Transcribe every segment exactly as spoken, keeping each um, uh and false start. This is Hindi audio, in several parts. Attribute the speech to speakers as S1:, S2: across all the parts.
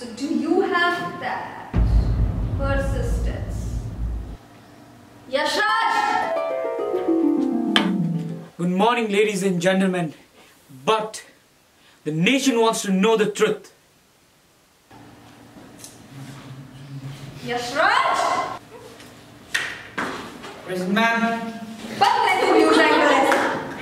S1: So do you have that persistence? Yeshraj!
S2: Good morning, ladies and gentlemen. But the nation wants to know the truth.
S1: Yeshraj!
S2: Present, ma'am.
S1: But then who you trying to rest?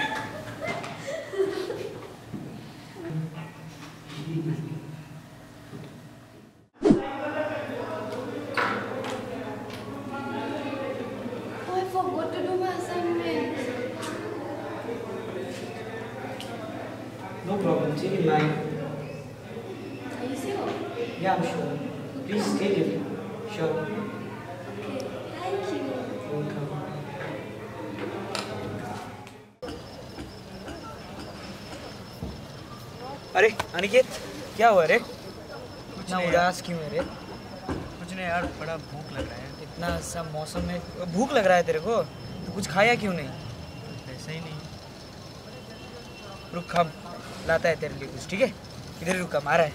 S3: Oh, I forgot to do my assignment.
S4: No problem, take it mine.
S3: Are you sure?
S4: Yeah, I'm sure. Please take it. Sure.
S3: Okay, thank you.
S4: Welcome. अरे अनिकेत, क्या हुआ रे?
S2: कुछ
S4: ना
S2: नहीं
S4: उदास क्यों है रे?
S2: कुछ नहीं यार, बड़ा भूख लग रहा है।
S4: इतना सा मौसम में भूख लग रहा है तेरे को? तो कुछ खाया क्यों नहीं?
S2: ऐसा ही नहीं।
S4: रुक, हम लाता है तेरे लिए कुछ, ठीक है? इधर रुक, हम आ रहा है।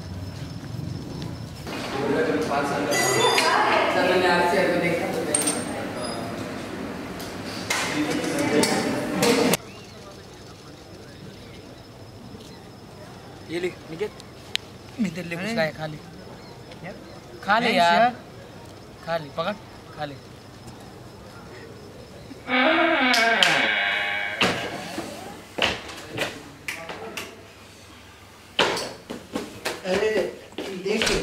S4: ये ले निकेत, मैं तेरे लिए कुछ लाया, खा ले। खा ले यार, खा ले, पकड़, खा ले।
S5: अरे देखिए,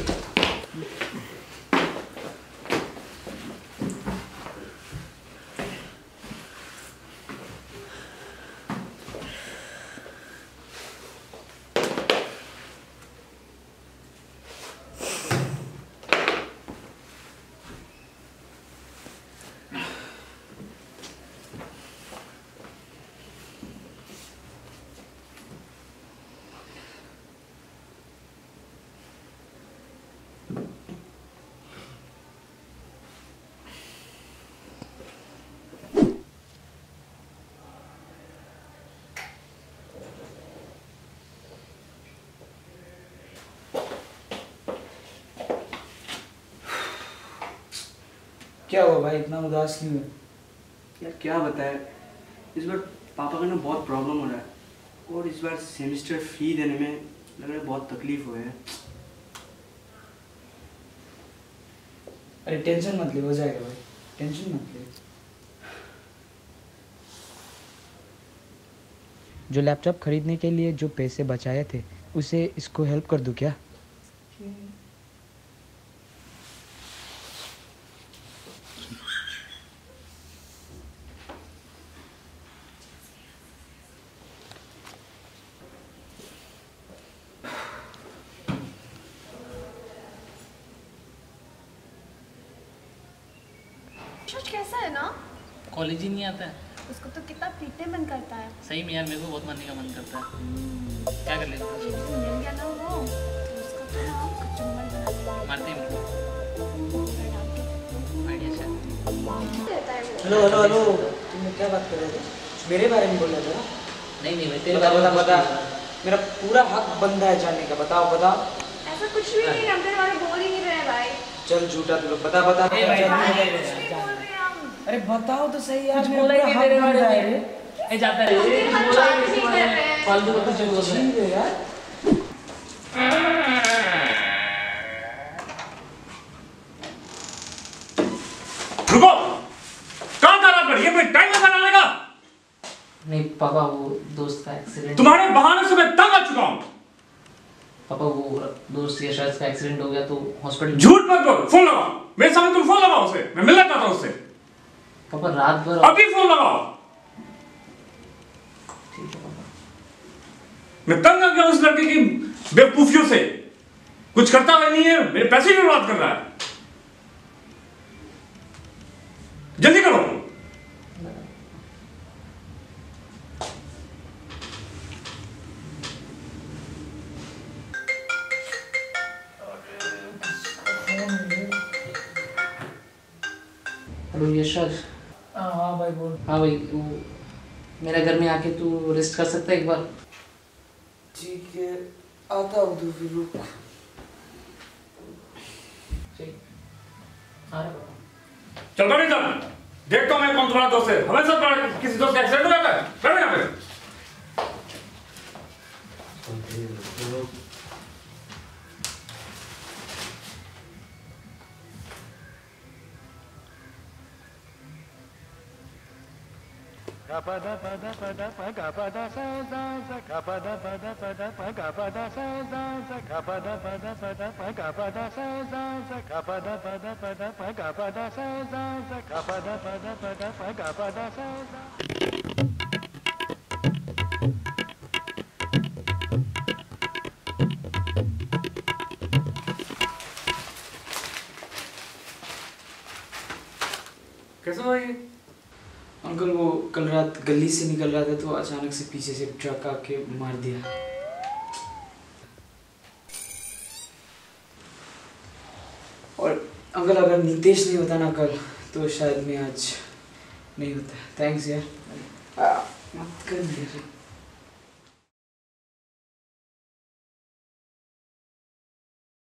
S4: क्या हुआ भाई, इतना उदास क्यों है?
S5: यार क्या बताए, इस बार पापा का ना बहुत प्रॉब्लम हो रहा है और इस बार सेमेस्टर फी देने में लग रहा है बहुत तकलीफ हुए है।
S4: अरे टेंशन मत ले, हो जाएगा भाई, टेंशन मत ले। जो लैपटॉप खरीदने के लिए जो पैसे बचाए थे, उसे इसको हेल्प कर दूं क्या?
S3: यशराज कैसा है ना?
S6: कॉलेज ही नहीं आता है।
S3: उसको तो कितना पीटने मन करता है।
S6: सही में यार, मेरे को बहुत मारने का मन करता है। क्या कर लेगा?
S3: मिल गया ना वो, तो उसको तो ना कचुम्बर बना देंगे।
S6: मारते हैं मेरे को। आइडिया अच्छा।
S4: हेलो हेलो हेलो, तुम क्या बात कर रहे थे? मेरे बारे में बोल रहे थे ना?
S6: नहीं नहीं भाई, तेरे
S4: बता
S6: बारे
S4: बता
S6: में
S4: बता,
S6: कुछ
S4: मेरा पूरा हक बनता है जानने का। बताओ बताओ।
S1: ऐसा कुछ भी नहीं, हम तेरे बारे में बोल ही नहीं रहे भाई।
S4: चल झूठा तू लोग, बता बता।
S6: नहीं भाई,
S4: अरे बताओ तो सही यार,
S6: कुछ
S4: मेरा
S6: बोला ही
S4: पूरा
S6: नहीं
S4: हक
S6: तेरे बारे
S4: बनता है
S6: में।
S4: रे।
S6: ए जाता है,
S1: हम तेरे बारे में बात नहीं कर रहे हैं।
S6: फालतू का कुछ बोल रहा है।
S4: ठीक है यार।
S7: रुको, कहाँ जा रहा है? कोई टाइम लगा लाने का?
S6: नहीं पापा, वो दोस्त का एक्सीडेंट।
S7: तुम्हारे बहाने से मैं तंग आ चुका हूँ।
S6: पापा वो दोस्त यशराज का एक्सीडेंट हो गया तो हॉस्पिटल।
S7: झूठ मत बोल, फोन लगाओ मेरे सामने। तुम फोन लगाओ उसे, मैं मिलना चाहता हूँ उससे।
S6: पापा रात भर।
S7: अभी फोन लगाओ।
S6: ठीक है पापा।
S7: मैं तंग आ गया उस लड़के की बेवकूफियों से। कुछ करता हुआ नहीं है, मेरे पैसे भी बर्बाद कर रहा है। जल्दी करो।
S6: हेलो यशराज।
S4: हाँ भाई बोल।
S6: हाँ भाई, वो मेरे घर में आके तू रेस्ट कर सकता है एक बार?
S4: ठीक है, आता हूँ तो फिर रुक।
S7: चल बैठ इधर, देखता हूँ मैं कौन तुम्हारा दोस्त है। हमेशा तुम्हारा किसी दोस्त का एक्सीडेंट हो जाता है। बैठ यहाँ पे।
S8: Gapada pada pada pa gapada sa sa sa gapada pada pada pa gapada sa sa sa gapada pada pada pa gapada sa sa sa gapada pada pada pa gapada sa sa sa gapada pada pada pa gapada sa sa.
S7: कैसे हुआ ये?
S2: अंकल वो कल रात गली से निकल रहा था तो अचानक से पीछे से ट्रक आके मार दिया। और अंकल अगर नितेश नहीं होता ना कल तो शायद मैं आज नहीं होता। थैंक्स यार। आ, मत कर यार।